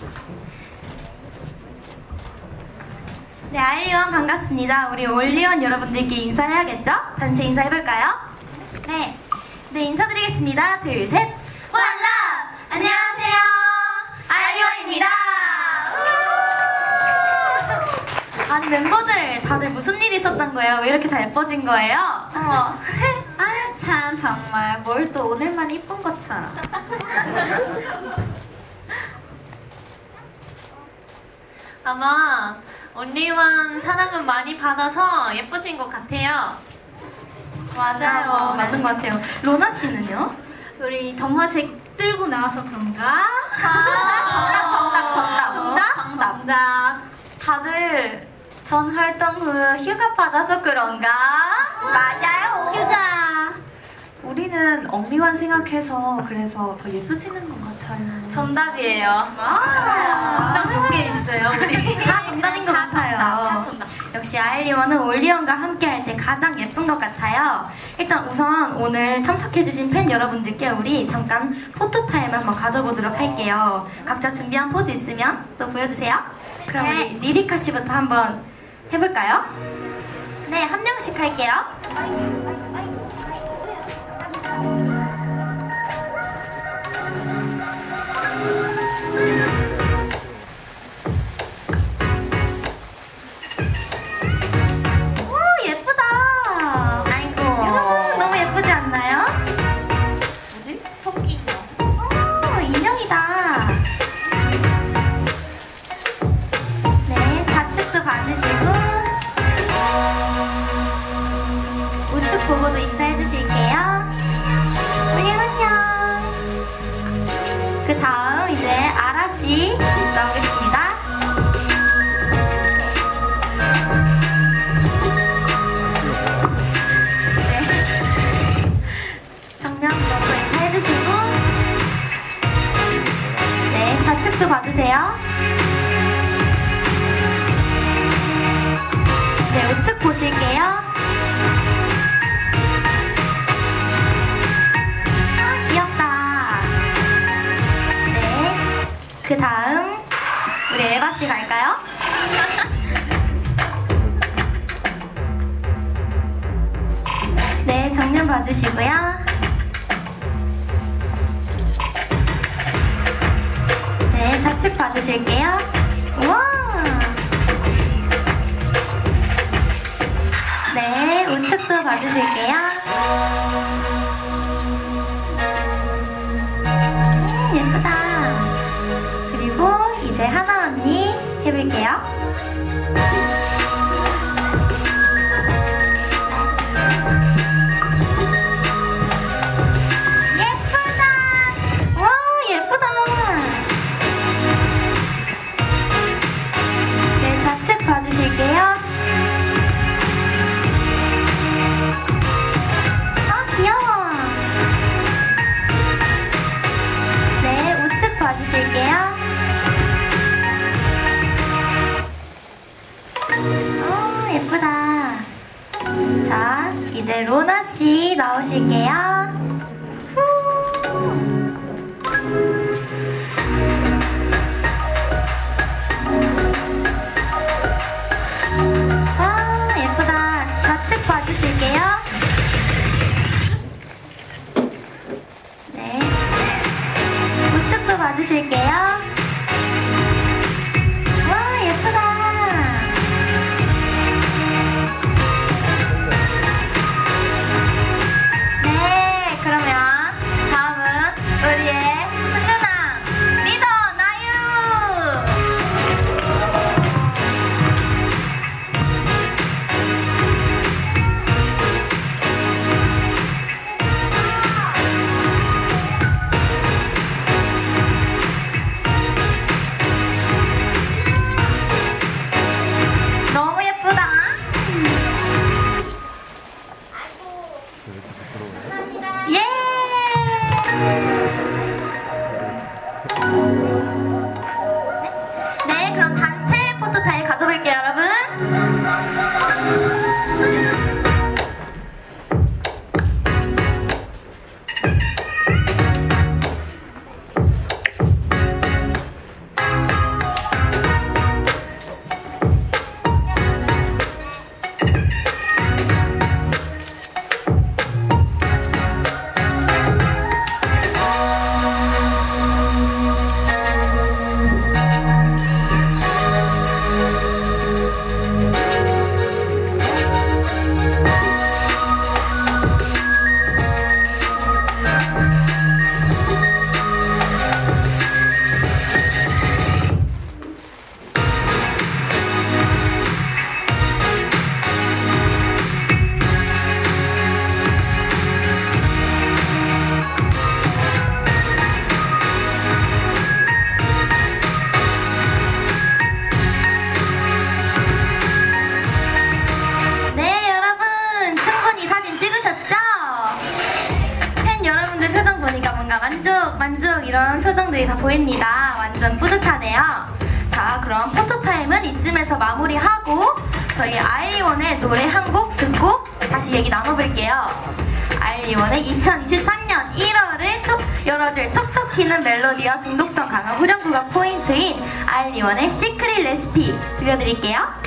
네, 아일리원 반갑습니다. 우리 올리원 여러분들께 인사해야겠죠? 단체 인사해볼까요? 네, 인사드리겠습니다. 둘, 셋. 원라! 안녕하세요. 아일리원입니다. 아니, 멤버들 다들 무슨 일이 있었던 거예요? 왜 이렇게 다 예뻐진 거예요? 참 정말 뭘 또 오늘만 이쁜 것처럼. 아마 온리원 사랑은 많이 받아서 예뻐진 것 같아요. 맞아요. 맞는 것 같아요. 로나 씨는요? 우리 동화책 들고 나와서 그런가? 정답. 다들 전 활동 후 휴가 받아서 그런가? 맞아요. 휴가. 우리는 언니만 생각해서 그래서 더 예뻐지는 것 같아요. 정답이에요. 정답 몇 개 있어요, 우리. 다 정답인 것 같아요. 역시 아일리원은 올리원과 함께 할 때 가장 예쁜 것 같아요. 일단 우선 오늘 참석해주신 팬 여러분들께 우리 잠깐 포토타임을 한번 가져보도록 할게요. 각자 준비한 포즈 있으면 또 보여주세요. 그럼 우리 리리카 씨부터 한번 해볼까요? 네, 한 명씩 할게요. 오, 예쁘다. 아이고. 너무 예쁘지 않나요? 뭐지? 토끼. 오, 인형이다. 네, 좌측도 봐주시고 우측 보고도 인사해 주실게요. 안녕. 그 다음 이제 아라씨 나오겠습니다. 네. 정면으로 인사해 주시고 네, 좌측도 봐주세요. 네, 우측 보실게요. 아, 귀엽다. 네, 그 다음 우리 에바씨 갈까요? 네, 정면 봐주시고요. 네, 좌측 봐주실게요. 우와! 네, 우측도 봐주실게요. 예쁘다. 그리고 이제 하나 언니 해볼게요. 예쁘다. 와, 예쁘다. 네, 좌측 봐주실게요. 아, 귀여워. 네, 우측 봐주실게요. 오, 예쁘다. 자, 이제 로나씨 나오실게요. 아, 예쁘다. 좌측 봐주실게요. 네. 우측도 봐주실게요. 와, 예쁘다. 네, 그러면 다음은 우리의 훈훈함 리더 나유. 너무 예쁘다. 예! 네, 그럼 단체 포토타임 가져볼게요, 여러분. 이런 표정들이 다 보입니다. 완전 뿌듯하네요. 자, 그럼 포토타임은 이쯤에서 마무리하고 저희 아일리원의 노래 한 곡 듣고 다시 얘기 나눠볼게요. 아일리원의 2023년 1월을 톡 열어줄 톡톡 튀는 멜로디와 중독성 강한 후렴구가 포인트인 아일리원의 시크릿 레시피 들려드릴게요.